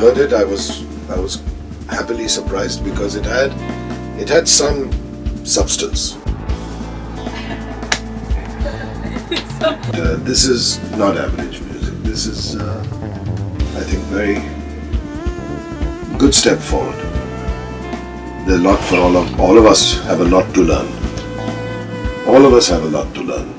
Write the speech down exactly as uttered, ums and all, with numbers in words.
heard it, I was I was happily surprised because it had it had some substance. Uh, this is not average music. This is, uh, I think, very good step forward. There's a lot for all of all of us. Have a lot to learn. All of us have a lot to learn.